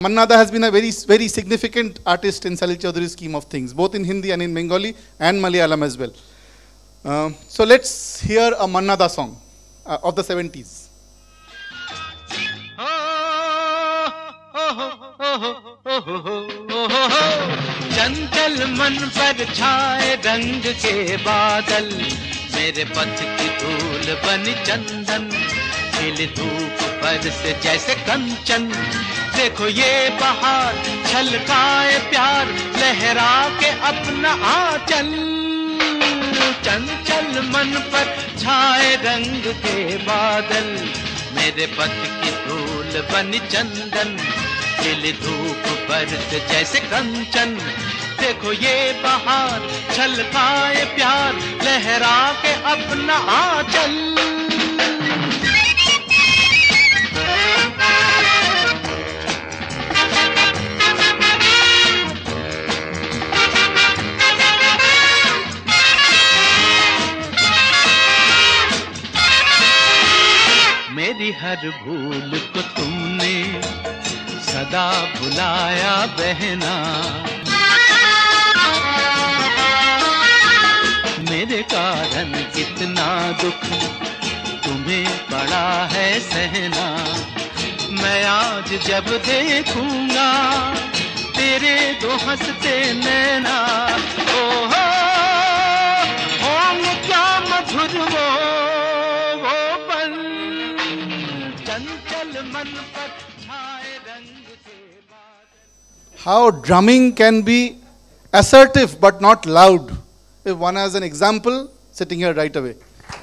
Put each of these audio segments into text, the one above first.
Mannada has been a very significant artist in Salil Chowdhury's scheme of things, both in Hindi and in Bengali and Malayalam as well. So let's hear a Mannada song of the 70s. चंचल मन पर छाए रंग के बादल, मेरे पथ की धूल बनी चंदन, खिली धूप पर से जैसे कंचन। देखो ये बहार छलकाए प्यार, लहरा के अपना आंचल। चंचल मन पर छाए रंग के बादल, मेरे पथ की धूल बनी चंदन, खिली धूप पर से जैसे कंचन। देखो ये बहार छलकाए प्यार, लहरा के अपना आंचल। मेरी हर भूल को तुमने सदा भुलाया बहना, मेरे कारण कितना दुख तुम्हें पड़ा है सहना। मैं आज जब देखूंगा तेरे दो हंसते नैना, ओहो होंगे क्या मधुर वो पल, चंचल मन पर छाए रंग के बाद। How drumming can be assertive but not loud. If one has an example sitting here right away.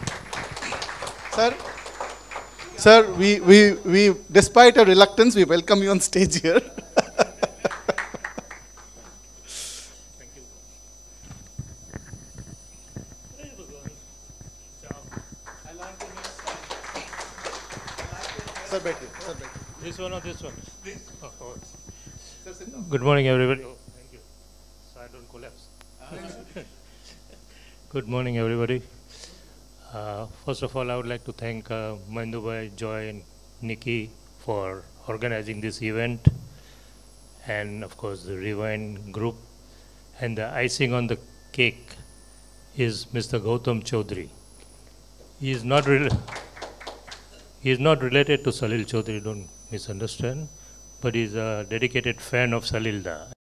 Sir, we despite our reluctance, we welcome you on stage here. Thank you. Sir, back here. This one or this one? Please. Oh. Sir, sit down. Good morning, everybody. Oh, thank you. So I don't collapse. Good morning, everybody. First of all, I would like to thank Mandu, Joy, and Nikki for organizing this event, and of course the Rewind group. And the icing on the cake is Mr. Gautam Chowdhury. He is not related to Salil Chowdhury, don't misunderstand, but he is a dedicated fan of Salilda.